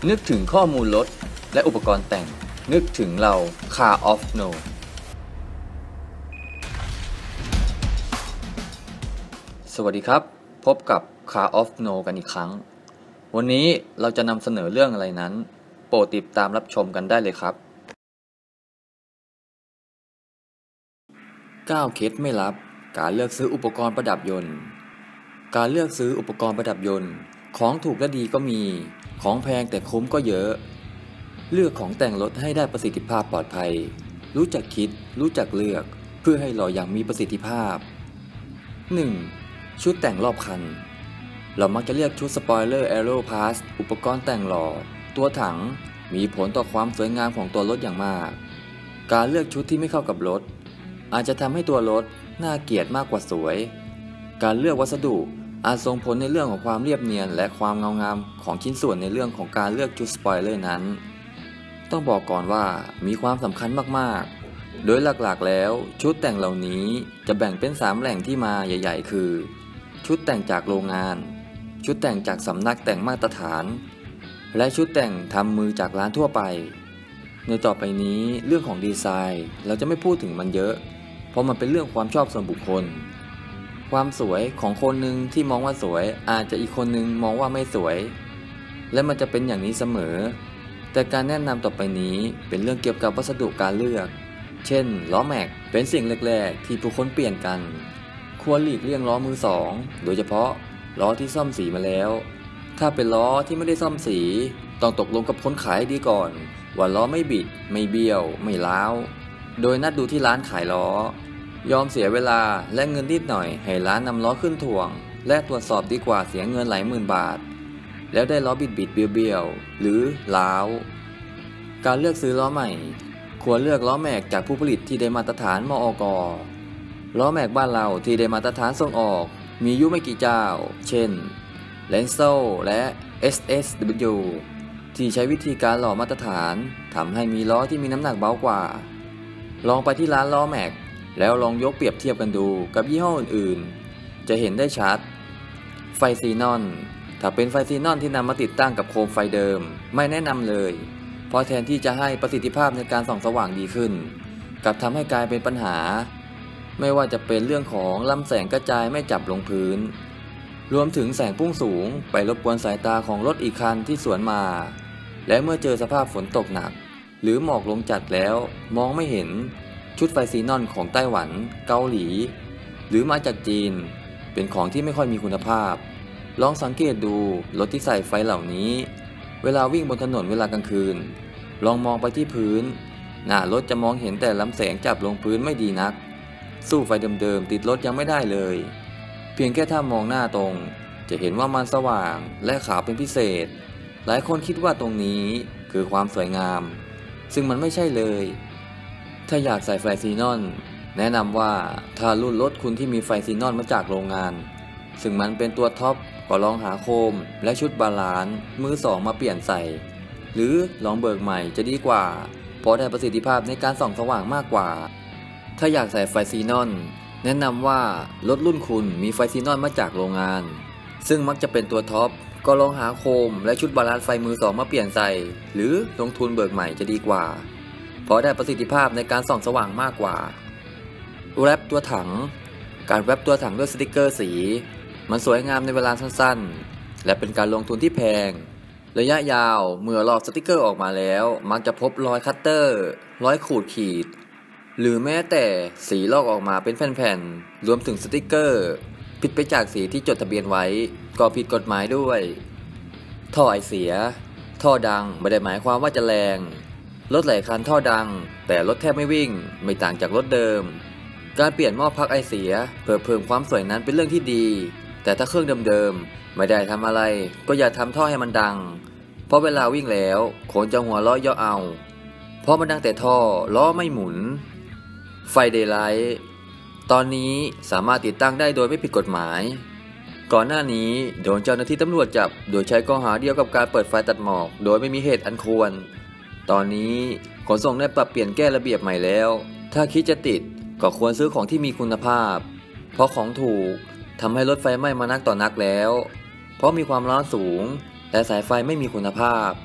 นึกถึงข้อมูลรถและอุปกรณ์แต่งนึกถึงเรา Car of No สวัสดีครับพบกับ Car of No กันอีกครั้งวันนี้เราจะนำเสนอเรื่องอะไรนั้นโปรดติดตามรับชมกันได้เลยครับ9 เคล็ดไม่ลับการเลือกซื้ออุปกรณ์ประดับยนต์การเลือกซื้ออุปกรณ์ประดับยนต์ของถูกและดีก็มีของแพงแต่คุ้มก็เยอะเลือกของแต่งรถให้ได้ประสิทธิภาพปลอดภัยรู้จักคิดรู้จักเลือกเพื่อให้หล่ออย่างมีประสิทธิภาพ 1. ชุดแต่งรอบคันเรามักจะเรียกชุดสปอยเลอร์แอโรพาสอุปกรณ์แต่งหล่อตัวถังมีผลต่อความสวยงามของตัวรถอย่างมากการเลือกชุดที่ไม่เข้ากับรถอาจจะทำให้ตัวรถน่าเกลียดมากกว่าสวยการเลือกวัสดุอาจส่งผลในเรื่องของความเรียบเนียนและความเงางามของชิ้นส่วนในเรื่องของการเลือกชุดสปอยเลอร์นั้นต้องบอกก่อนว่ามีความสำคัญมากๆโดยหลักๆแล้วชุดแต่งเหล่านี้จะแบ่งเป็น3แหล่งที่มาใหญ่ๆคือชุดแต่งจากโรงงานชุดแต่งจากสำนักแต่งมาตรฐานและชุดแต่งทำมือจากร้านทั่วไปในต่อไปนี้เรื่องของดีไซน์เราจะไม่พูดถึงมันเยอะเพราะมันเป็นเรื่องความชอบส่วนบุคคลความสวยของคนหนึ่งที่มองว่าสวยอาจจะอีกคนหนึ่งมองว่าไม่สวยและมันจะเป็นอย่างนี้เสมอแต่การแนะนำต่อไปนี้เป็นเรื่องเกี่ยวกับวัสดุการเลือกเช่นล้อแม็กเป็นสิ่งแรกๆที่ผู้คนเปลี่ยนกันควรหลีกเลี่ยงล้อมือสองโดยเฉพาะล้อที่ซ่อมสีมาแล้วถ้าเป็นล้อที่ไม่ได้ซ่อมสีต้องตกลงกับคนขายดีก่อนว่าล้อไม่บิดไม่เบี้ยวไม่ร้าวโดยนัดดูที่ร้านขายล้อยอมเสียเวลาและเงินนิดหน่อยให้ร้านนำล้อขึ้นถ่วงและตรวจสอบดีกว่าเสียเงินหลายหมื่นบาทแล้วได้ล้อบิดเบี้ยวหรือร้าวการเลือกซื้อล้อใหม่ควรเลือกล้อแม็กจากผู้ผลิตที่ได้มาตรฐานมอก.ล้อแม็กบ้านเราที่ได้มาตรฐานส่งออกมีอยู่ไม่กี่เจ้าเช่น Lenso และ SSW ที่ใช้วิธีการหล่อมาตรฐานทำให้มีล้อที่มีน้ำหนักเบากว่าลองไปที่ร้านล้อแม็กแล้วลองยกเปรียบเทียบกันดูกับยี่ห้ออื่นๆจะเห็นได้ชัดไฟซีนอนถ้าเป็นไฟซีนอนที่นำมาติดตั้งกับโคมไฟเดิมไม่แนะนำเลยเพราะแทนที่จะให้ประสิทธิภาพในการส่องสว่างดีขึ้นกลับทำให้กลายเป็นปัญหาไม่ว่าจะเป็นเรื่องของลำแสงกระจายไม่จับลงพื้นรวมถึงแสงพุ่งสูงไปรบกวนสายตาของรถอีกคันที่สวนมาและเมื่อเจอสภาพฝนตกหนักหรือหมอกลงจัดแล้วมองไม่เห็นชุดไฟซีนอนของไต้หวันเกาหลีหรือมาจากจีนเป็นของที่ไม่ค่อยมีคุณภาพลองสังเกตดูรถที่ใส่ไฟเหล่านี้เวลาวิ่งบนถนนเวลากลางคืนลองมองไปที่พื้นหน้ารถจะมองเห็นแต่ลำแสงจับลงพื้นไม่ดีนักสู้ไฟเดิมๆติดรถยังไม่ได้เลยเพียงแค่ถ้ามองหน้าตรงจะเห็นว่ามันสว่างและขาวเป็นพิเศษหลายคนคิดว่าตรงนี้คือความสวยงามซึ่งมันไม่ใช่เลยถ้าอยากใส่ไฟซีนอนแนะนำว่าถ้ารุ่นรถคุณที่มีไฟซีนอนมาจากโรงงานซึ่งมันเป็นตัวท็อปก็ลองหาโคมและชุดบาลานซ์มือสองมาเปลี่ยนใส่หรือลองเบิกใหม่จะดีกว่าเพราะได้ประสิทธิภาพในการส่องสว่างมากกว่าถ้าอยากใส่ไฟซีนอนแนะนำว่ารถรุ่นคุณมีไฟซีนอนมาจากโรงงานซึ่งมักจะเป็นตัวท็อปก็ลองหาโคมและชุดบาลานซ์ไฟมือสองมาเปลี่ยนใส่หรือลงทุนเบิกใหม่จะดีกว่าเพราะได้ประสิทธิภาพในการส่องสว่างมากกว่าแรปตัวถังการแรปตัวถังด้วยสติกเกอร์สีมันสวยงามในเวลาสั้นๆและเป็นการลงทุนที่แพงระยะยาวเมื่อลอกสติกเกอร์ออกมาแล้วมักจะพบรอยคัตเตอร์รอยขูดขีดหรือแม้แต่สีลอกออกมาเป็นแผ่นๆรวมถึงสติกเกอร์ผิดไปจากสีที่จดทะเบียนไว้ก็ผิดกฎหมายด้วยท่อไอเสียท่อดังไม่ได้หมายความว่าจะแรงรถหลายคันท่อดังแต่รถแทบไม่วิ่งไม่ต่างจากรถเดิมการเปลี่ยนหม้อพักไอเสียเพื่อเพิ่มความสวยนั้นเป็นเรื่องที่ดีแต่ถ้าเครื่องเดิมๆไม่ได้ทำอะไรก็อย่าทำท่อให้มันดังเพราะเวลาวิ่งแล้วคนจะหัวเราะเยาะเอาเพราะมันดังแต่ท่อล้อไม่หมุนไฟเดย์ไลท์ตอนนี้สามารถติดตั้งได้โดยไม่ผิดกฎหมายก่อนหน้านี้โดนเจ้าหน้าที่ตำรวจจับโดยใช้ข้อหาเดียวกับการเปิดไฟตัดหมอกโดยไม่มีเหตุอันควรตอนนี้ขนส่งได้ปรับเปลี่ยนแก้ระเบียบใหม่แล้วถ้าคิดจะติดก็ควรซื้อของที่มีคุณภาพเพราะของถูกทำให้รถไฟไหม้มานักต่อนักแล้วเพราะมีความร้อนสูงและสายไฟไม่มีคุณภาพ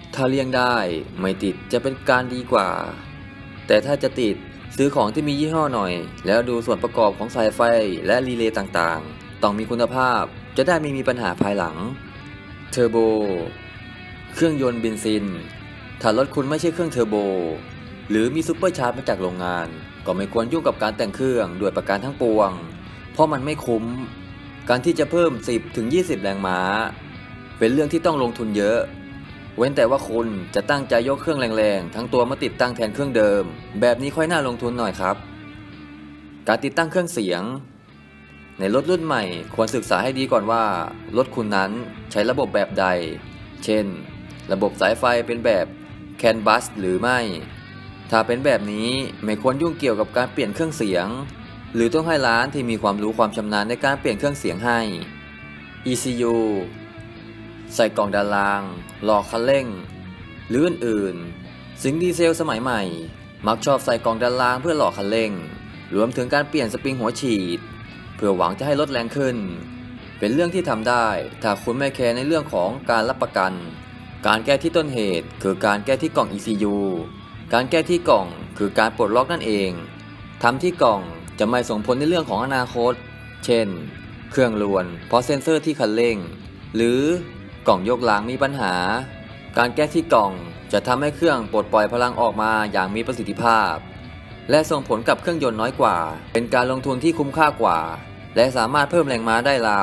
ถ้าเลี่ยงได้ไม่ติดจะเป็นการดีกว่า แต่ถ้าจะติดซื้อของที่มียี่ห้อหน่อยแล้วดูส่วนประกอบของสายไฟและรีเลย์ต่างๆต้องมีคุณภาพจะได้ไม่มีปัญหาภายหลังเทอร์โบเครื่องยนต์เบนซินถ้ารถคุณไม่ใช่เครื่องเทอร์โบหรือมีซุปเปอร์ชาร์จมาจากโรงงานก็ไม่ควรยุ่งกับการแต่งเครื่องด้วยประการทั้งปวงเพราะมันไม่คุ้มการที่จะเพิ่ม 10-20 แรงม้าเป็นเรื่องที่ต้องลงทุนเยอะเว้นแต่ว่าคุณจะตั้งใจยกเครื่องแรงๆทั้งตัวมาติดตั้งแทนเครื่องเดิมแบบนี้ค่อยน่าลงทุนหน่อยครับการติดตั้งเครื่องเสียงในรถรุ่นใหม่ควรศึกษาให้ดีก่อนว่ารถคุณนั้นใช้ระบบแบบใดเช่นระบบสายไฟเป็นแบบแคนบัสหรือไม่ถ้าเป็นแบบนี้ไม่ควรยุ่งเกี่ยวกับการเปลี่ยนเครื่องเสียงหรือต้องให้ร้านที่มีความรู้ความชำนาญในการเปลี่ยนเครื่องเสียงให้ ECU ใส่กล่องด้านล่างหลอกคันเร่งหรืออื่นๆซิงค์ดีเซลสมัยใหม่มักชอบใส่กล่องด้านล่างเพื่อหลอกคันเร่งรวมถึงการเปลี่ยนสปริงหัวฉีดเพื่อหวังจะให้รถแรงขึ้นเป็นเรื่องที่ทำได้ถ้าคุณไม่แคร์ในเรื่องของการรับประกันการแก้ที่ต้นเหตุคือการแก้ที่กล่อง ECU การแก้ที่กล่องคือการปลดล็อกนั่นเองทำที่กล่องจะไม่ส่งผลในเรื่องของอนาคตเช่นเครื่องรวนเพราะเซ็นเซอร์ที่คันเร่งหรือกล่องยกล้างมีปัญหาการแก้ที่กล่องจะทำให้เครื่องปลดปล่อยพลังออกมาอย่างมีประสิทธิภาพและส่งผลกับเครื่องยนต์น้อยกว่าเป็นการลงทุนที่คุ้มค่ากว่าและสามารถเพิ่มแรงม้าได้ราว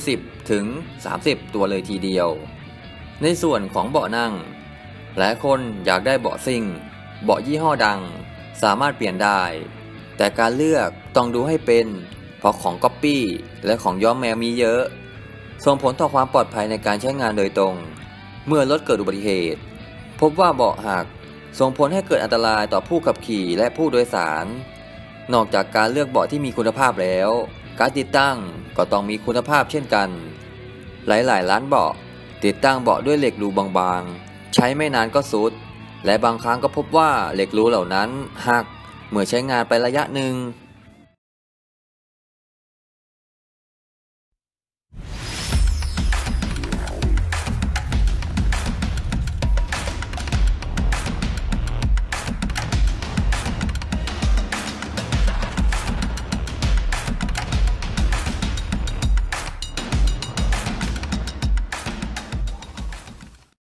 20-30 ตัวเลยทีเดียวในส่วนของเบาะนั่งหลายคนอยากได้เบาะซิ่งเบาะยี่ห้อดังสามารถเปลี่ยนได้แต่การเลือกต้องดูให้เป็นเพราะของก๊อปปี้และของย้อมแมวมีเยอะส่งผลต่อความปลอดภัยในการใช้งานโดยตรงเมื่อรถเกิดอุบัติเหตุพบว่าเบาะหักส่งผลให้เกิดอันตรายต่อผู้ขับขี่และผู้โดยสารนอกจากการเลือกเบาะที่มีคุณภาพแล้วการติดตั้งก็ต้องมีคุณภาพเช่นกันหลายๆร้านเบาะติดตั้งเบาะด้วยเหล็กรูบางๆใช้ไม่นานก็ทรุดและบางครั้งก็พบว่าเหล็กรูเหล่านั้นหักเมื่อใช้งานไประยะหนึ่ง